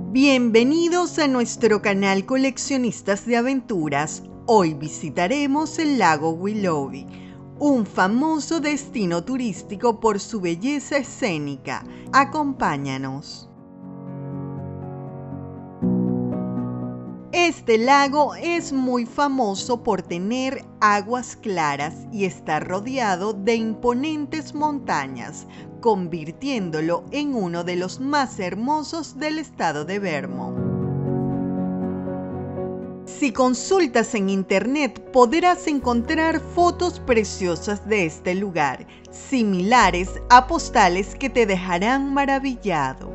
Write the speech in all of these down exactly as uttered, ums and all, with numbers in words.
Bienvenidos a nuestro canal Coleccionistas de Aventuras. Hoy visitaremos el lago Willoughby, un famoso destino turístico por su belleza escénica. Acompáñanos. Este lago es muy famoso por tener aguas claras y está rodeado de imponentes montañas, convirtiéndolo en uno de los más hermosos del estado de Vermont. Si consultas en internet podrás encontrar fotos preciosas de este lugar, similares a postales que te dejarán maravillado.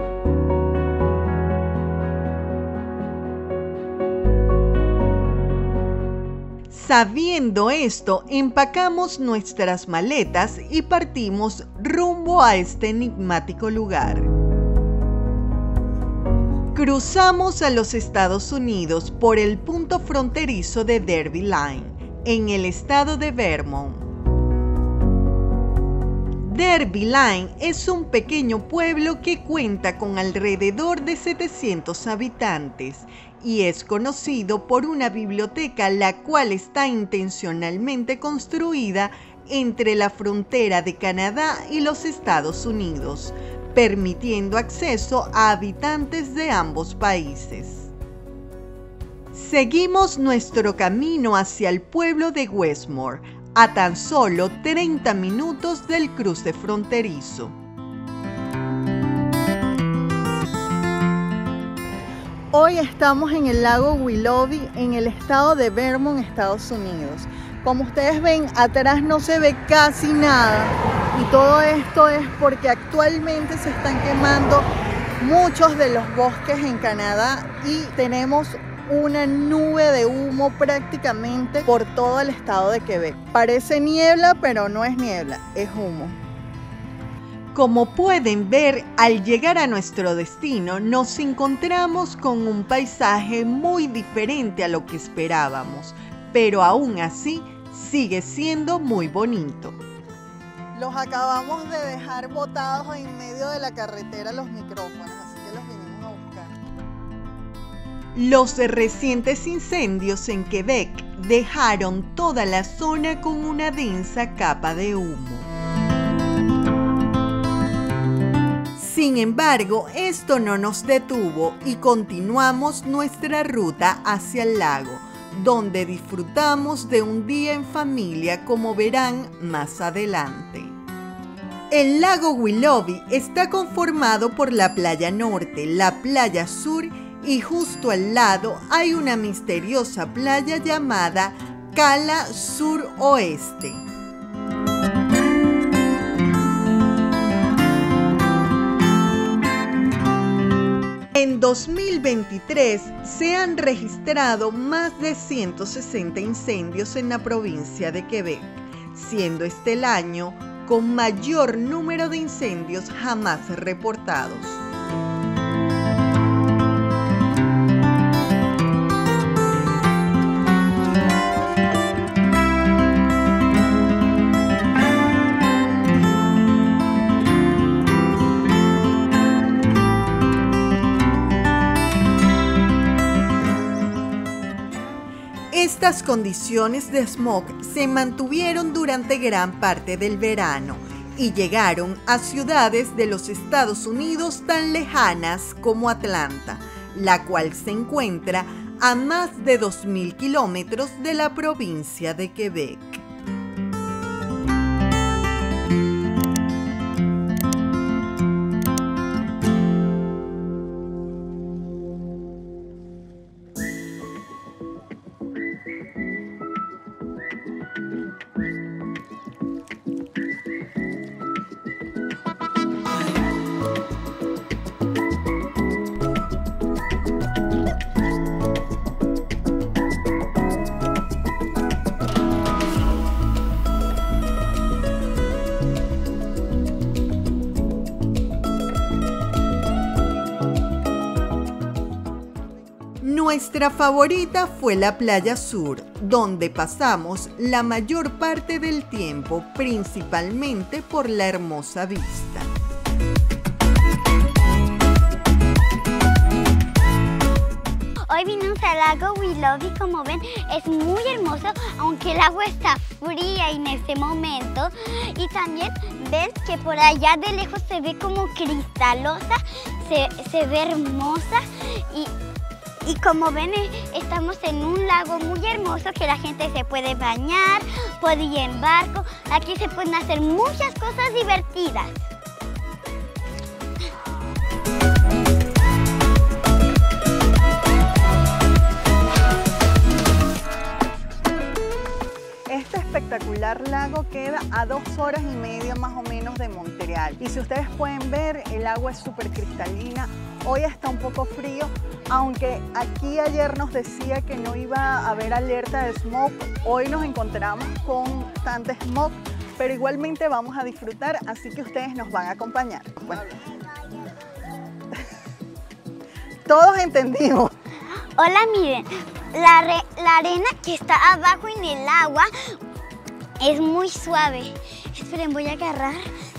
Sabiendo esto, empacamos nuestras maletas y partimos rumbo a este enigmático lugar. Cruzamos a los Estados Unidos por el punto fronterizo de Derby Line, en el estado de Vermont. Derby Line es un pequeño pueblo que cuenta con alrededor de setecientos habitantes y es conocido por una biblioteca la cual está intencionalmente construida entre la frontera de Canadá y los Estados Unidos, permitiendo acceso a habitantes de ambos países. Seguimos nuestro camino hacia el pueblo de Westmore, a tan solo treinta minutos del cruce fronterizo. Hoy estamos en el lago Willoughby, en el estado de Vermont, Estados Unidos. Como ustedes ven, atrás no se ve casi nada y todo esto es porque actualmente se están quemando muchos de los bosques en Canadá y tenemos una nube de humo prácticamente por todo el estado de Quebec. Parece niebla, pero no es niebla, es humo. Como pueden ver, al llegar a nuestro destino nos encontramos con un paisaje muy diferente a lo que esperábamos, pero aún así sigue siendo muy bonito. Los acabamos de dejar botados en medio de la carretera los micrófonos, así que los vinimos a buscar. Los recientes incendios en Quebec dejaron toda la zona con una densa capa de humo. Sin embargo, esto no nos detuvo y continuamos nuestra ruta hacia el lago, donde disfrutamos de un día en familia, como verán más adelante. El lago Willoughby está conformado por la playa norte, la playa sur y justo al lado hay una misteriosa playa llamada Cala Suroeste. En dos mil veintitrés se han registrado más de ciento sesenta incendios en la provincia de Quebec, siendo este el año con mayor número de incendios jamás reportados. Estas condiciones de smog se mantuvieron durante gran parte del verano y llegaron a ciudades de los Estados Unidos tan lejanas como Atlanta, la cual se encuentra a más de dos mil kilómetros de la provincia de Quebec. Nuestra favorita fue la playa sur, donde pasamos la mayor parte del tiempo, principalmente por la hermosa vista. lago Willoughby, como ven, es muy hermoso, aunque el agua está fría en este momento. Y también ven que por allá de lejos se ve como cristalosa, se, se ve hermosa. Y, y como ven, estamos en un lago muy hermoso que la gente se puede bañar, puede ir en barco. Aquí se pueden hacer muchas cosas divertidas. Este espectacular lago queda a dos horas y media más o menos de Montreal. Y si ustedes pueden ver, el agua es súper cristalina. Hoy está un poco frío, aunque aquí ayer nos decía que no iba a haber alerta de smog. Hoy nos encontramos con bastante smog, pero igualmente vamos a disfrutar, así que ustedes nos van a acompañar. Bueno. Todos entendimos. Hola, miren, la, re, la arena que está abajo en el agua es muy suave. Esperen, voy a agarrar.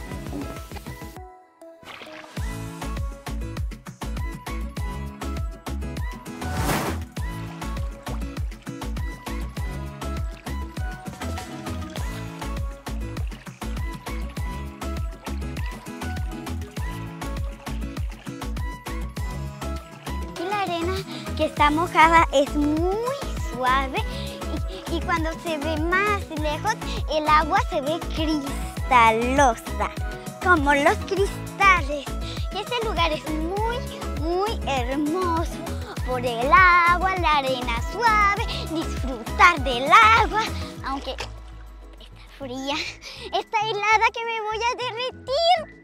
Que está mojada es muy suave y, y cuando se ve más lejos el agua se ve cristalosa, como los cristales. Y este lugar es muy, muy hermoso. Por el agua, la arena suave, disfrutar del agua, aunque está fría, está helada que me voy a derretir.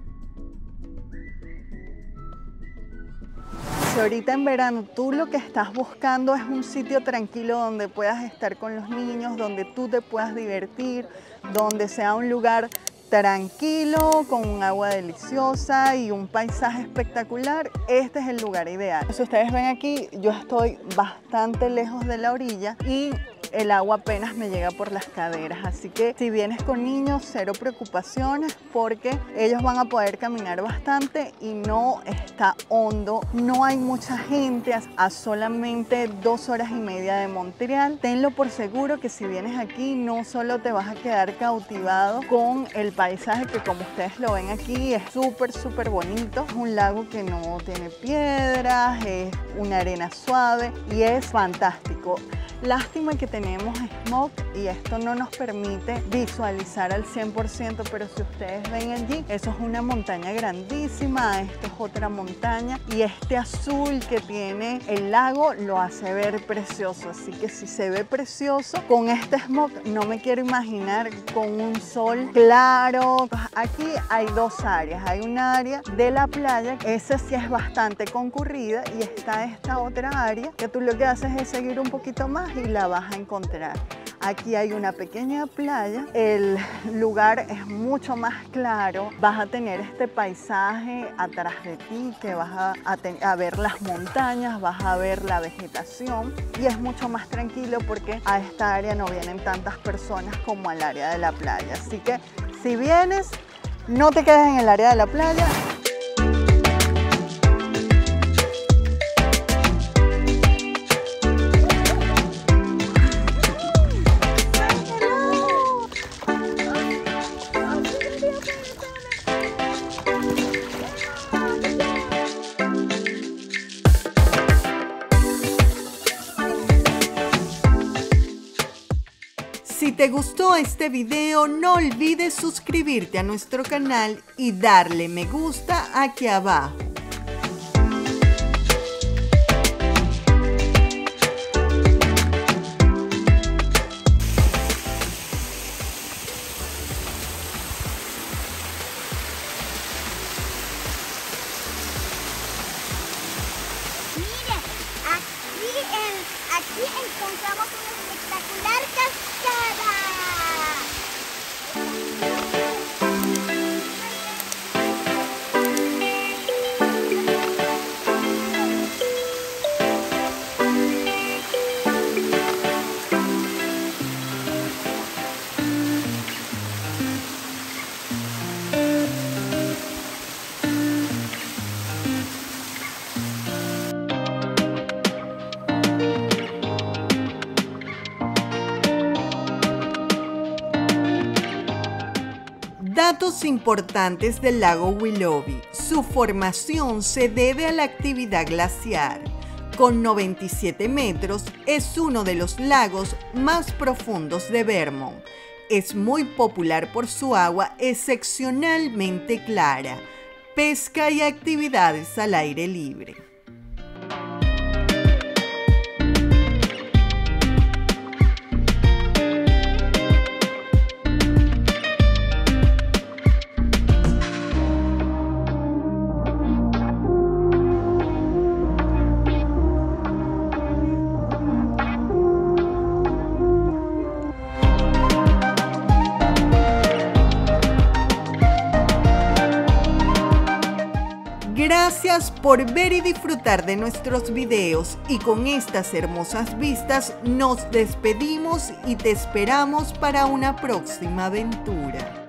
Si ahorita en verano tú lo que estás buscando es un sitio tranquilo donde puedas estar con los niños, donde tú te puedas divertir, donde sea un lugar tranquilo, con un agua deliciosa y un paisaje espectacular, este es el lugar ideal. Si ustedes ven aquí, yo estoy bastante lejos de la orilla y el agua apenas me llega por las caderas, así que si vienes con niños, cero preocupaciones porque ellos van a poder caminar bastante y no está hondo, no hay mucha gente, a solamente dos horas y media de Montreal. Tenlo por seguro que si vienes aquí no solo te vas a quedar cautivado con el paisaje, que como ustedes lo ven aquí es súper súper bonito, es un lago que no tiene piedras, es una arena suave y es fantástico. Lástima que tenemos smog y esto no nos permite visualizar al cien por ciento, pero si ustedes ven allí, eso es una montaña grandísima, esto es otra montaña y este azul que tiene el lago lo hace ver precioso. Así que si se ve precioso con este smog, no me quiero imaginar con un sol claro. Aquí hay dos áreas, hay una área de la playa, esa sí es bastante concurrida, y está esta otra área que tú lo que haces es seguir un poquito más y la vas a encontrar. Aquí hay una pequeña playa, el lugar es mucho más claro, vas a tener este paisaje atrás de ti que vas a, a, a ver las montañas, vas a ver la vegetación y es mucho más tranquilo porque a esta área no vienen tantas personas como al área de la playa. Así que si vienes, no te quedes en el área de la playa. Si te gustó este video, no olvides suscribirte a nuestro canal y darle me gusta aquí abajo. Miren, aquí, en, aquí encontramos una espectacular cascada. Datos importantes del lago Willoughby. Su formación se debe a la actividad glaciar. Con noventa y siete metros, es uno de los lagos más profundos de Vermont. Es muy popular por su agua excepcionalmente clara, pesca y actividades al aire libre. Gracias por ver y disfrutar de nuestros videos, y con estas hermosas vistas nos despedimos y te esperamos para una próxima aventura.